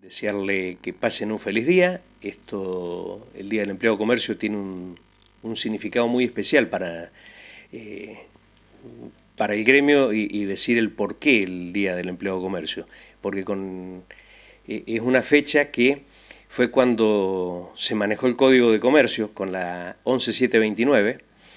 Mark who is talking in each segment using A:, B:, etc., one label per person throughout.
A: Desearle que pasen un feliz día. El Día del Empleado Comercio tiene un significado muy especial para el gremio y decir el porqué el Día del Empleado Comercio, porque es una fecha que fue cuando se manejó el Código de Comercio con la 11729,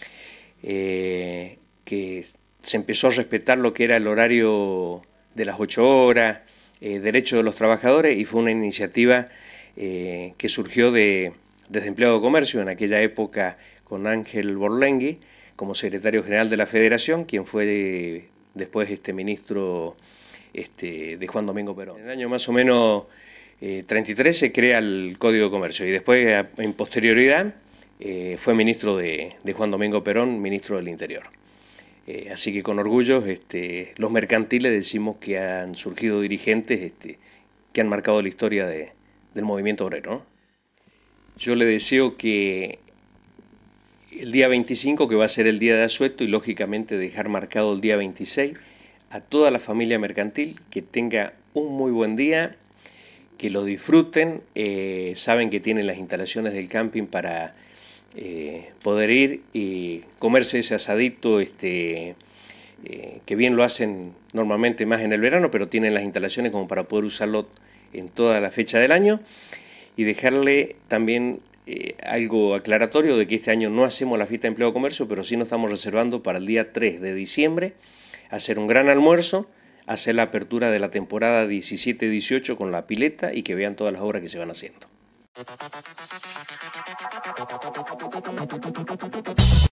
A: que se empezó a respetar lo que era el horario de las 8 horas, derechos de los trabajadores, y fue una iniciativa que surgió desde Empleado de Comercio, en aquella época con Ángel Borlengui como secretario general de la Federación, quien fue después ministro de Juan Domingo Perón. En el año más o menos 33 se crea el Código de Comercio y después, en posterioridad, fue ministro de Juan Domingo Perón, ministro del Interior. Así que con orgullo los mercantiles decimos que han surgido dirigentes que han marcado la historia del movimiento obrero, ¿no? Yo le deseo que el día 25, que va a ser el día de asueto, y lógicamente dejar marcado el día 26, a toda la familia mercantil, que tenga un muy buen día, que lo disfruten. Saben que tienen las instalaciones del camping para poder ir y comerse ese asadito, que bien lo hacen normalmente más en el verano, pero tienen las instalaciones como para poder usarlo en toda la fecha del año. Y dejarle también algo aclaratorio de que este año no hacemos la fiesta de empleo de comercio, pero sí nos estamos reservando para el día 3 de diciembre hacer un gran almuerzo, hacer la apertura de la temporada 17-18 con la pileta y que vean todas las obras que se van haciendo.